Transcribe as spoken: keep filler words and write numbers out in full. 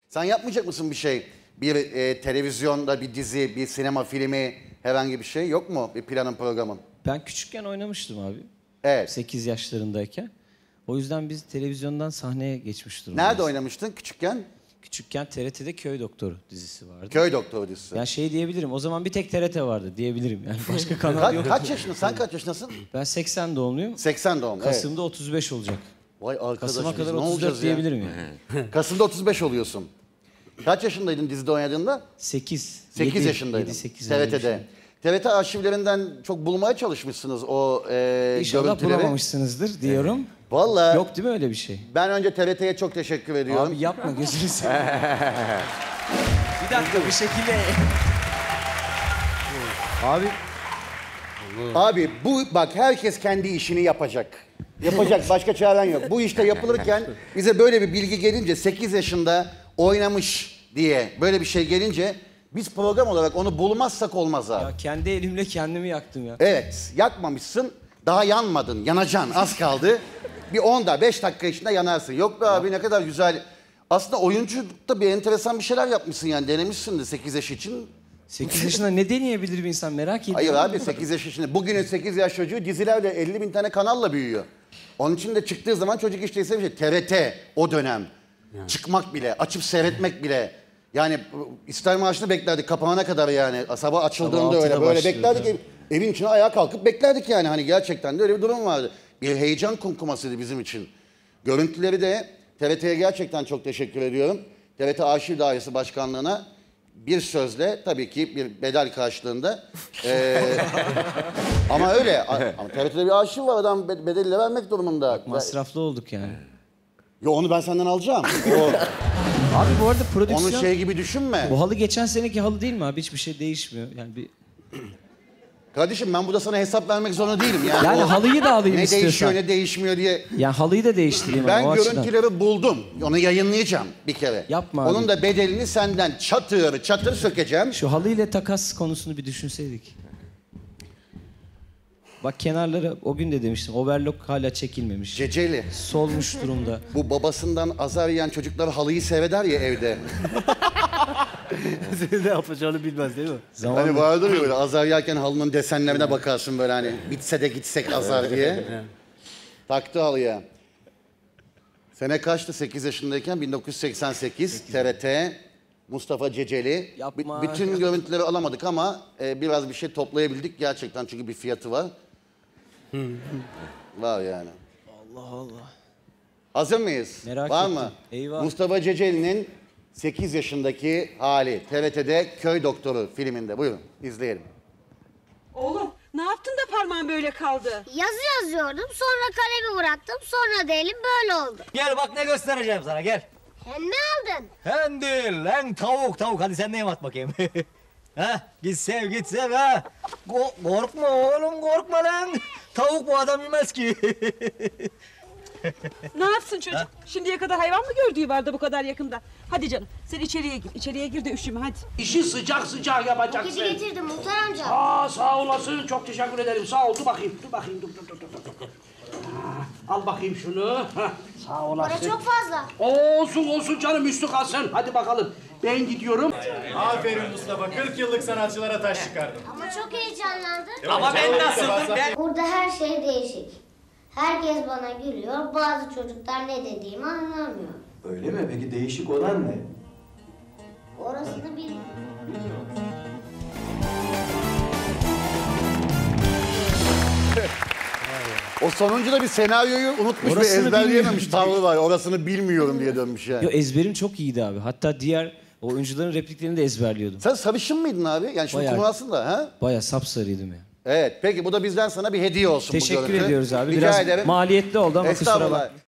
Sen yapmayacak mısın bir şey? Bir e, televizyonda bir dizi, bir sinema filmi, herhangi bir şey yok mu? Bir planın, programın? Ben küçükken oynamıştım abi. Evet. sekiz yaşlarındayken. O yüzden biz televizyondan sahneye geçmiş durumdayız. Nerede oynamıştın küçükken? Küçükken T R T'de Köy Doktoru dizisi vardı. Köy Doktoru dizisi. Yani şey diyebilirim, o zaman bir tek T R T vardı diyebilirim. Yani başka kanal Ka yok. kaç yaşındasın? Sen kaç yaşındasın? Ben seksen doğumluyum. seksen doğumlu. Kasım'da Evet. otuz beş olacak. Vay arkadaş, Kasım'a biz kadar ne otuz olacağız dört ya? diyebilirim yani. Kasım'da otuz beş oluyorsun. Kaç yaşındaydın dizide oynadığında? sekiz. sekiz yaşındaydın. yedi sekiz. T R T'de. T R T arşivlerinden çok bulmaya çalışmışsınız o e, İnşallah görüntüleri. bulamamışsınızdır diyorum. Vallahi Yok değil mi öyle bir şey? ben önce T R T'ye çok teşekkür ediyorum. Abi yapma gözünü seveyim. Bir dakika bir şekilde... Abi Abi bu bak herkes kendi işini yapacak. Yapacak, başka çaren yok. Bu işte yapılırken bize böyle bir bilgi gelince sekiz yaşında oynamış diye böyle bir şey gelince biz program olarak onu bulmazsak olmaz abi. Ya kendi elimle kendimi yaktım ya. Evet, yakmamışsın, daha yanmadın, yanacaksın, az kaldı. Bir onda, beş dakika içinde yanarsın. Yok be abi ne kadar güzel. Aslında oyunculukta bir enteresan bir şeyler yapmışsın yani, denemişsin de sekiz yaş için. sekiz yaşında ne deneyebilir bir insan merak ediyorum. Hayır abi sekiz yaş içinde. Bugünün sekiz yaş çocuğu dizilerle elli bin tane kanalla büyüyor. Onun için de çıktığı zaman çocuk işte ise bir şey. T R T o dönem. Yani. Çıkmak bile, açıp seyretmek bile. Yani İstiklal Marşı'nı beklerdik kapağına kadar yani. Sabah açıldığında Sabah öyle böyle başlıyor, beklerdik. evet. Ev, evin içine ayağa kalkıp beklerdik yani. Hani gerçekten de öyle bir durum vardı. Bir heyecan kumkumasıydı bizim için. Görüntüleri de T R T'ye gerçekten çok teşekkür ediyorum. T R T Arşiv Dairesi Başkanlığı'na bir sözle tabii ki bir bedel karşılığında. Ee, ama öyle. Ama T R T'de bir arşiv var, adam bedeliyle vermek durumunda. Masraflı olduk yani. Yo onu ben senden alacağım. O, Abi bu arada prodüksiyon... onu şey gibi düşünme. Bu halı geçen seneki halı değil mi abi? Hiçbir şey değişmiyor. Yani bir... Kardeşim ben burada sana hesap vermek zorunda değilim. Yani, Yani o, halıyı da alayım ne istiyorsan. değişiyor ne değişmiyor diye. Yani halıyı da değiştireyim Ben ama o açıdan. görüntüleri buldum. Onu yayınlayacağım bir kere. Yapma Onun abi. da bedelini senden çatır çatır sökeceğim. Şu halıyla takas konusunu bir düşünseydik. Bak kenarları o gün de demiştim. Overlock hala çekilmemiş. Ceceli. Solmuş durumda. Bu babasından azar yiyen çocuklar halıyı seyreder ya evde. senin ne yapacağını bilmez değil mi? Zamanla... Hani vardır ya böyle azar yerken halının desenlerine bakarsın böyle hani bitse de gitsek azar diye. Taktı halıya. Sene kaçtı sekiz yaşındayken? bin dokuz yüz seksen sekiz T R T Mustafa Ceceli. Yapma. B- bütün görüntüleri alamadık ama e, biraz bir şey toplayabildik gerçekten çünkü bir fiyatı var. Var yani. Allah Allah. Hazır mıyız? Merak var ettim. mı? Eyvah. Mustafa Ceceli'nin sekiz yaşındaki hali T R T'de Köy Doktoru filminde. Buyurun izleyelim. Oğlum ne yaptın da parmağın böyle kaldı? Yazı yazıyordum, sonra kalemi bıraktım, sonra da elim böyle oldu. Gel bak ne göstereceğim sana gel. Hem ne aldın? Hem değil lan tavuk tavuk hadi sen neyim at bakayım. Ha git sev git sev ha. Ko- korkma oğlum korkma lan. Tavuk bu adam yemez ki. Ne yapsın çocuk? Şimdiye kadar hayvan mı gördüğü vardı bu kadar yakında? Hadi canım sen içeriye gir. İçeriye gir de üşüme hadi. İşi sıcak sıcak yapacaksın. Paketi getirdim Muhtar amca. Aa sağ olasın. Çok teşekkür ederim. Sağ ol. Dur bakayım. Dur bakayım. Dur dur dur dur. dur. Ah, al bakayım şunu. Hah, sağ olasın. Para çok fazla. Olsun olsun canım üstü kalsın. Hadi bakalım. Ben gidiyorum. Aferin Mustafa. kırk yıllık sanatçılara taş çıkardın. Ama çok heyecanlandım. Ama ben nasıldım ben? Burada her şey değişik. Herkes bana gülüyor, bazı çocuklar ne dediğimi anlamıyor. Öyle mi? Peki değişik olan ne? Orasını bilmiyorum. O sonuncu da bir senaryoyu unutmuş ve Orasını ezberleyememiş tavrı var. Orasını bilmiyorum diye dönmüş yani. Yo, ezberim çok iyiydi abi. Hatta diğer oyuncuların repliklerini de ezberliyordum. Sen sarışın mıydın abi? Yani şimdi Bayağı. kumralsın da ha? Bayağı sapsarıydım ya. Evet peki bu da bizden sana bir hediye olsun bu Teşekkür görüntü. ediyoruz abi. Rica Biraz ederim. maliyetli oldu ama kusura Estağfurullah. bakma.